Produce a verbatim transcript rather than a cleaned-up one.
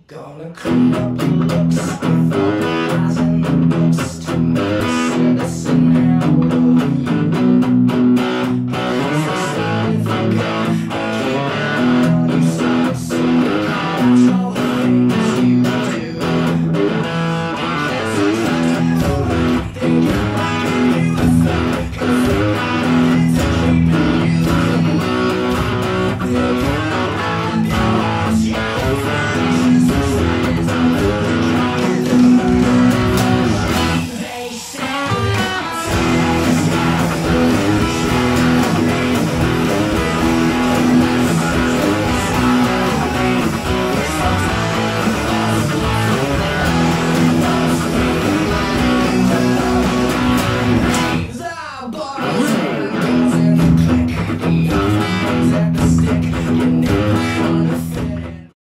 Gonna clean up your looks with all the lies in the books to make a citizen out of you.